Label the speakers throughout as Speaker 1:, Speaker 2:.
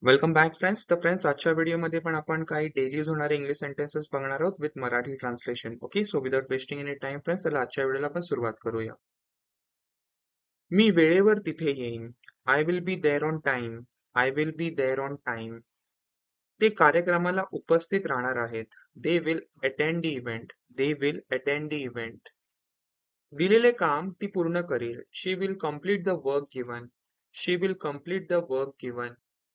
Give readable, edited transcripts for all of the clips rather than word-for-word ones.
Speaker 1: Welcome back friends. तर friends, आजच्या व्हिडिओमध्ये पण आपण काही डेली यूज होणारे इंग्लिश सेंटेन्सेस बघणार आहोत with Marathi translation. Okay, so without wasting any time friends, चला आजच्या व्हिडिओला आपण सुरुवात करूया. मी वेळेवर तिथे येईन. I will be there on time. I will be there on time. ते कार्यक्रमाला उपस्थित राहणार आहेत. They will attend the event. They will attend the event. दिलेले काम ती पूर्ण करेल. She will complete the work given. She will complete the work given.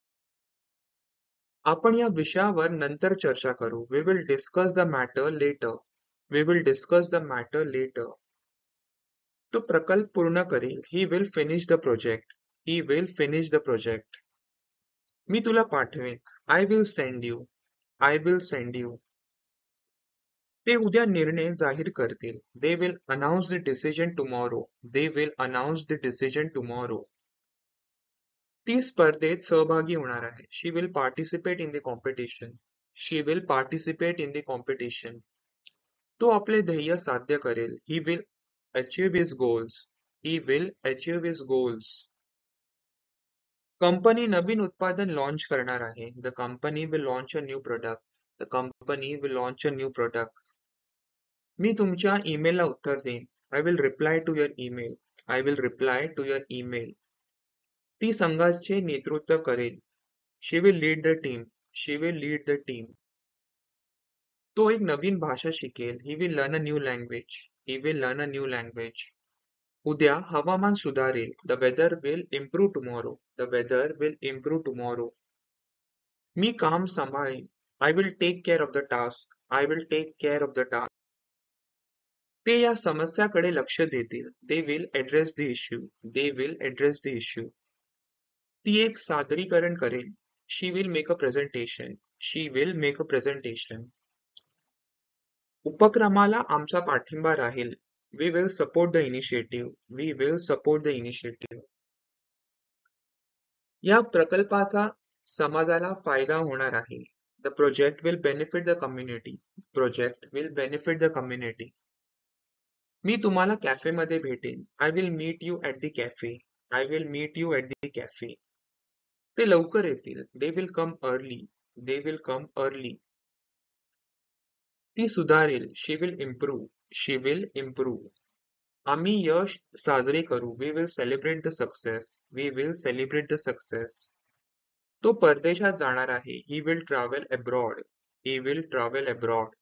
Speaker 1: आपण या विषयावर नंतर चर्चा करू. We will discuss the matter later. We will discuss the matter later. तो प्रकल्प पूर्ण करेल. He will finish the project. He will finish the project. मी तुला पाठवेन. I will send you. I will send you. ते उद्या निर्णय जाहीर करतील. They will announce the decision tomorrow. They will announce the decision tomorrow. ती स्पर्धेत सहभागी होणार आहे. She will participate in the competition. She will participate in the competition. तो आपले ध्येय साध्य करेल. He will achieve his goals. He will achieve his goals. Company नवीन उत्पादन लॉन्च करणार आहे. The company will launch a new product. The company will launch a new product. मी तुमच्या ईमेलला उत्तर देईन. I will reply to your email. I will reply to your email. ती संघाचे नेतृत्व करेल. She will lead the team. She will lead the team. तो एक नवीन भाषा शिकेल. He will learn a new language. He will learn a new language. उद्या हवामान सुधारेल. The weather will improve tomorrow. The weather will improve tomorrow. मी काम सांभाळेन. I will take care of the task. I will take care of the task. ते या समस्याकडे लक्ष देतील. They will address the issue. They will address the issue. ती एक सादरीकरण करेल. She will make a presentation. She will make a presentation. उपक्रमाला आमचा पाठिंबा राहील. We will support the initiative. We will support the initiative. या प्रकल्पाचा समाजाला फायदा होणार आहे. The project will benefit the community. Project will benefit the community. मी तुम्हाला कॅफेमध्ये भेटेन. I will meet you at the cafe. I will meet you at the cafe. ते लवकर येतील. They will come early. They will come early. ती सुधारेल. She will improve. She will improve. आम्ही यश साजरे करू. We will celebrate the success. We will celebrate the success. तो परदेशात जाणार आहे. He will travel abroad. He will travel abroad.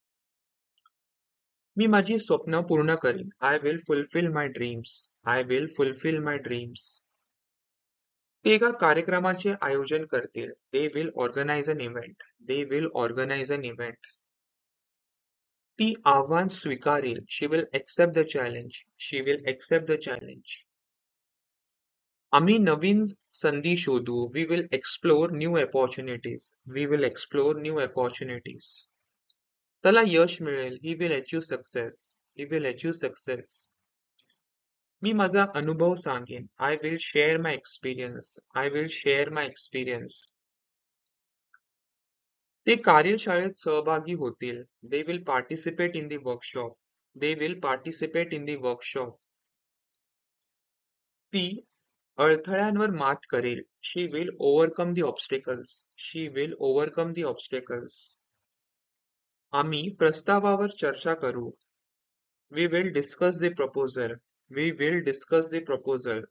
Speaker 1: मी माझी स्वप्न पूर्ण करीन. I will fulfill my dreams. I will fulfill my dreams. ते एका कार्यक्रमाचे आयोजन करतील. They will organize an event. They will organize an event. ती आव्हान स्वीकारेल. She will accept the challenge. She will accept the challenge. आम्ही नवीन संधी शोधू. We will explore new opportunities. We will explore new opportunities. त्याला यश मिळेल. He will achieve success. He will achieve success. मी माझा अनुभव सांगेन. I will share my experience. I will share my experience. ते कार्यशाळेत सहभागी होतील. They will participate in the workshop. They will participate in the workshop. ती अडथळ्यांवर मात करेल. She will overcome the obstacles. She will overcome the obstacles. आम्ही प्रस्तावावर चर्चा करू. We will discuss the proposal. We will discuss the proposal.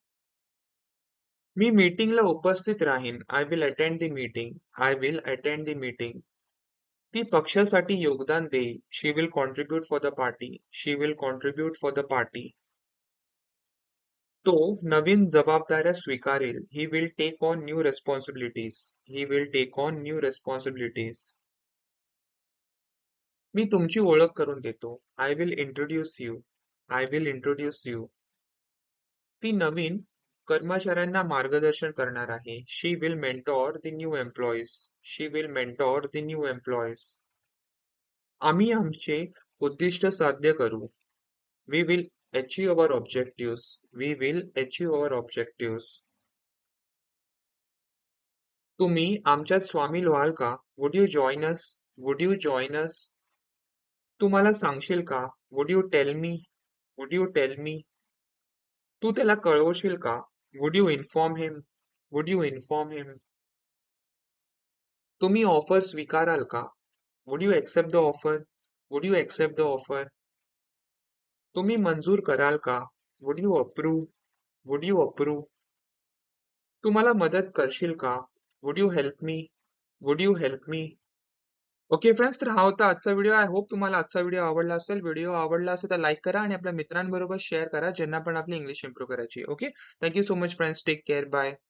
Speaker 1: मी मीटिंगला उपस्थित राहीन. I will attend the meeting. I will attend the meeting. ती पक्षासाठी योगदान देईल. She will contribute for the party. She will contribute for the party. तो नवीन जबाबदाऱ्या स्वीकारेल. He will take on new responsibilities. He will take on new responsibilities. मी तुमची ओळख करून देतो. I will introduce you. I will introduce you. ती नवीन कर्मचाऱ्यांना मार्गदर्शन करणार आहे. She will mentor the new employees. She will mentor the new employees. आम्ही आमचे उद्दिष्ट साध्य करू. We will achieve our objectives. We will achieve our objectives. तुम्ही आमच्यात सामील व्हाल का? Would you join us? Would you join us? तू मला सांगशील का? Would you tell me? Would you tell me? तू त्याला कळवशील का? Would you inform him? Would you inform him? तुम्ही ऑफर स्वीकाराल का? Would you accept the offer? Would you accept the offer? तुम्ही मंजूर कराल का? Would you approve? Would you approve? तुम्हाला मदत करशील का? Would you help me? Would you help me? Okay friends, तर हा होता आजचा व्हिडिओ. आय होप तुम्हाला आजचा व्हिडिओ आवडला असेल. व्हिडिओ आवडला असेल तर लाईक करा आणि आपल्या मित्रांबरोबर शेअर करा, ज्यांना पण आपली इंग्लिश इम्प्रूव्ह करायची. Okay, thank you so much friends. Take care. Bye.